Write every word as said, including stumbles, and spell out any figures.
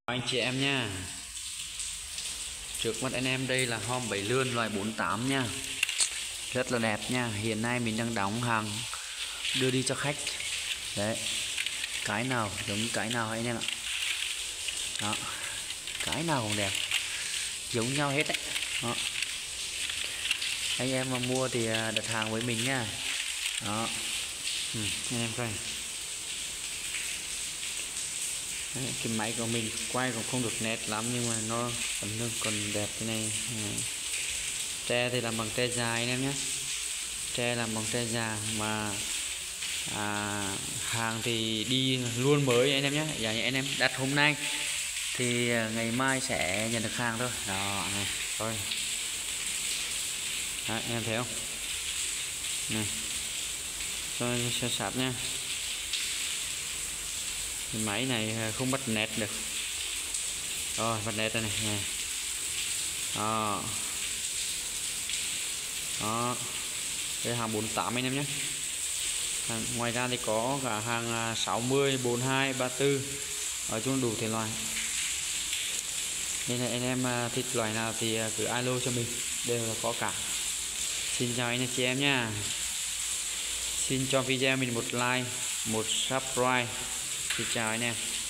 Anh chị em nha, trước mắt anh em đây là hom bảy lươn loại bốn tám nha, rất là đẹp nha. Hiện nay mình đang đóng hàng đưa đi cho khách đấy. Cái nào giống cái nào anh em ạ, đó, cái nào cũng đẹp giống nhau hết đấy. Đó, anh em mà mua thì đặt hàng với mình nha. Đó, ừ, anh em coi. Đấy, cái máy của mình quay cũng không được nét lắm nhưng mà nó vẫn còn đẹp thế này. Đấy. Tre thì làm bằng tre dài anh em nhé, tre làm bằng tre già mà à, hàng thì đi luôn mới anh em nhé. Dạ anh em đặt hôm nay thì ngày mai sẽ nhận được hàng thôi. Đó này, thôi. Đấy, anh em thấy không? Này, cho cho sạch nha. Cái máy này không bắt nét được. Rồi bắt nét đây này. Này. Đó. Đó. Đây hàng bốn tám anh em nhé. Hàng, ngoài ra thì có cả hàng sáu mươi, bốn mươi hai, ba mươi tư, ở chung đủ thể loại. Nên là anh em thích loại nào thì cứ alo cho mình, đều là có cả. Xin chào anh chị em nha. Xin cho video mình một like, một subscribe. Xin chào anh em.